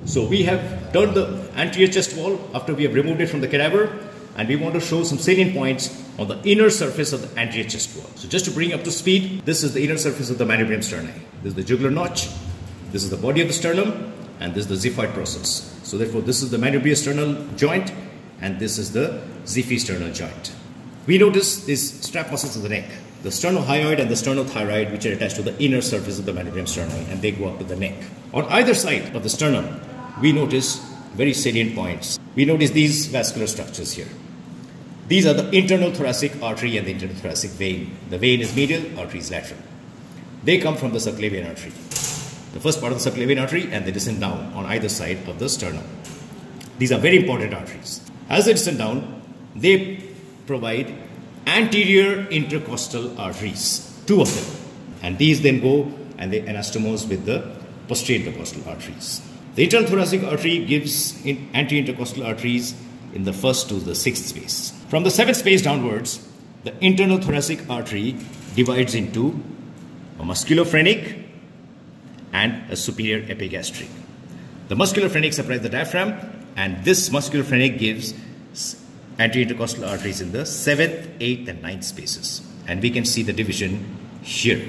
So we have turned the anterior chest wall after we have removed it from the cadaver, and we want to show some salient points on the inner surface of the anterior chest wall. So just to bring you up to speed, this is the inner surface of the manubrium sterni. This is the jugular notch, this is the body of the sternum, and this is the xiphoid process. So therefore this is the manubriosternal joint, and this is the xiphisternal joint. We notice these strap muscles of the neck, the sternohyoid and the sternothyroid, which are attached to the inner surface of the manubrium sterni, and they go up to the neck. On either side of the sternum, we notice very salient points. We notice these vascular structures here. These are the internal thoracic artery and the internal thoracic vein. The vein is medial, artery is lateral. They come from the subclavian artery, the first part of the subclavian artery, and they descend down on either side of the sternum. These are very important arteries. As they descend down, they provide anterior intercostal arteries, 2 of them. And these then go and they anastomose with the posterior intercostal arteries. The internal thoracic artery gives anterior intercostal arteries in the 1st to the 6th space. From the 7th space downwards, the internal thoracic artery divides into a musculophrenic and a superior epigastric. The musculophrenic supplies the diaphragm, and this musculophrenic gives anterior intercostal arteries in the 7th, 8th and 9th spaces. And we can see the division here.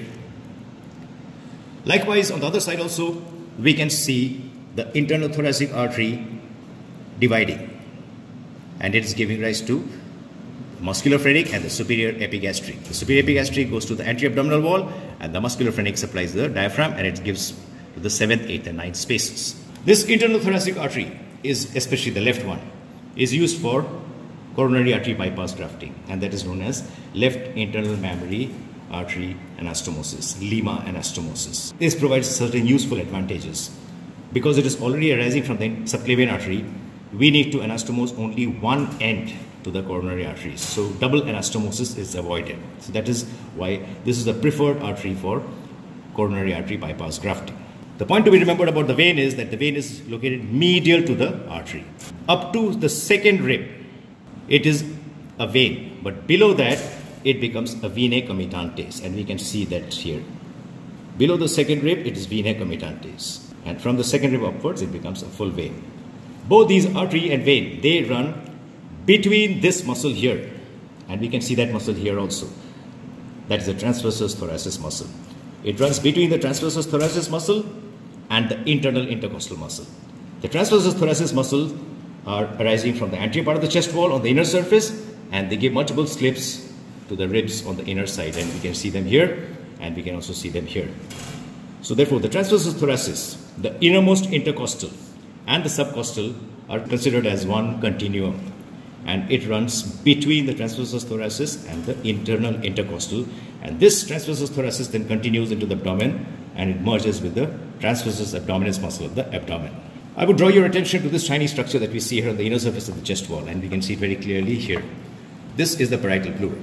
Likewise, on the other side also, we can see the internal thoracic artery dividing, and it is giving rise to musculophrenic and the superior epigastric. The superior epigastric goes to the anterior abdominal wall, and the musculophrenic supplies the diaphragm, and it gives to the 7th, 8th and 9th spaces. This internal thoracic artery is, especially the left one, is used for coronary artery bypass grafting, and that is known as left internal mammary artery anastomosis, LIMA anastomosis. This provides certain useful advantages. Because it is already arising from the subclavian artery, we need to anastomose only one end to the coronary arteries. So double anastomosis is avoided. So that is why this is the preferred artery for coronary artery bypass grafting. The point to be remembered about the vein is that the vein is located medial to the artery. Up to the 2nd rib, it is a vein, but below that, it becomes a venae commitantes, and we can see that here. Below the 2nd rib, it is venae commitantes. And from the 2nd rib upwards, it becomes a full vein. Both these artery and vein, they run between this muscle here. And we can see that muscle here also. That is the transversus thoracis muscle. It runs between the transversus thoracis muscle and the internal intercostal muscle. The transversus thoracis muscle are arising from the anterior part of the chest wall on the inner surface, and they give multiple slips to the ribs on the inner side. And we can see them here, and we can also see them here. So therefore, the transversus thoracis, the innermost intercostal and the subcostal are considered as one continuum, and it runs between the transversus thoracis and the internal intercostal, and this transversus thoracis then continues into the abdomen, and it merges with the transversus abdominis muscle of the abdomen. I would draw your attention to this tiny structure that we see here on the inner surface of the chest wall, and we can see it very clearly here. This is the parietal pleura,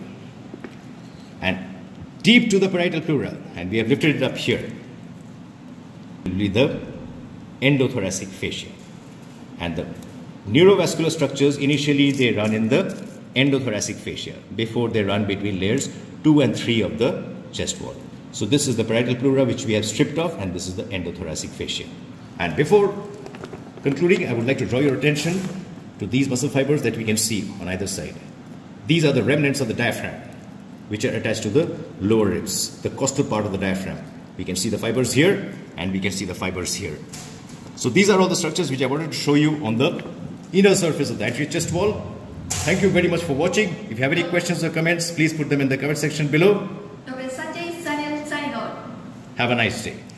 and deep to the parietal pleura, and we have lifted it up here, will be the endothoracic fascia. And the neurovascular structures, initially they run in the endothoracic fascia before they run between layers 2 and 3 of the chest wall. So this is the parietal pleura which we have stripped off, and this is the endothoracic fascia. And before concluding, I would like to draw your attention to these muscle fibers that we can see on either side. These are the remnants of the diaphragm, which are attached to the lower ribs, the costal part of the diaphragm. We can see the fibers here, and we can see the fibers here. So these are all the structures which I wanted to show you on the inner surface of the anterior chest wall. Thank you very much for watching. If you have any questions or comments, please put them in the comment section below. Dr. Sanjoy Sanyal signing out. Have a nice day.